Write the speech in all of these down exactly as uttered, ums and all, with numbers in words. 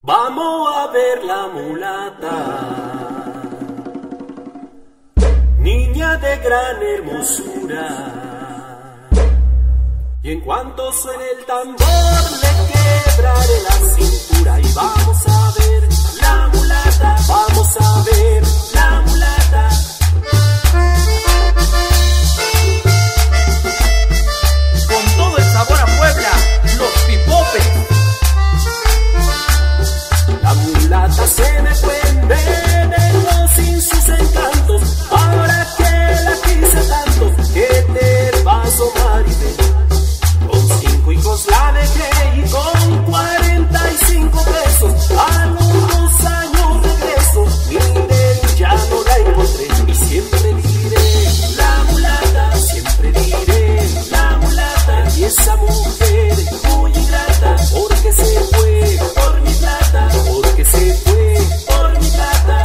Vamos a ver la mulata, niña de gran hermosura, y en cuanto suene el tambor le quebraré la cintura. Y vamos a ver la mulata, vamos a ver la mulata. Con todo el sabor a Puebla, los pipopes. La mulata se me fue en veneno sin sus encantos. Ahora que la quise tanto, ¿qué te pasó, Maribel? Con cinco hijos la dejé y con cuarenta y cinco pesos a los dos años regreso. Miren, ya no la encontré y siempre diré la mulata, siempre diré la mulata. Y esa mujer muy ingrata, porque se fue por mi plata, porque se fue por mi plata.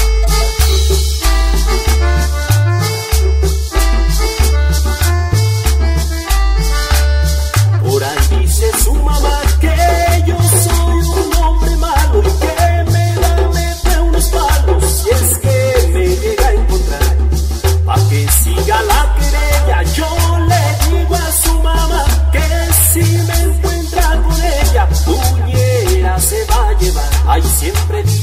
Por ahí dice su mamá que yo soy un hombre malo y que me va a meter unos palos si es que me llega a encontrar. Pa' que siga la querella, yo le digo a su mamá que si me encuentra con ella, puñera se va a llevar. Ay, siempre